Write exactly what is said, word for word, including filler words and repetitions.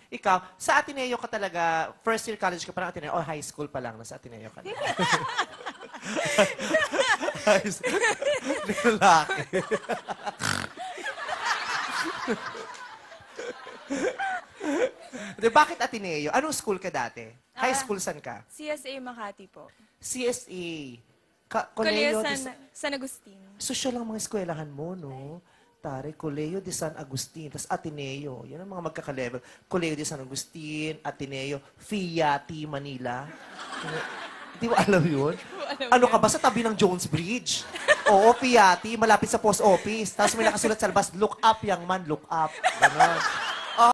Ikaw, sa Ateneo ka talaga, first year college ka pa lang Ateneo, o high school pa lang, nasa Ateneo ka na? High school. Lalaki. De, bakit Ateneo? Anong school ka dati? High Ah, school san ka? C S A Makati po. C S A. Ka Colegio Colegio de San, San Agustin. Social lang mga eskwelahan mo, no? Tare, Colegio de San Agustin, tas Ateneo. Yan ang mga magkakalevel. Colegio de San Agustin, Ateneo, Fiati, Manila. Hindi mo alam yun? Ano ka ba sa tabi ng Jones Bridge? Oo, Fiati, malapit sa post office. Tapos may nakasulat sa labas, look up, young man, look up. Ganon.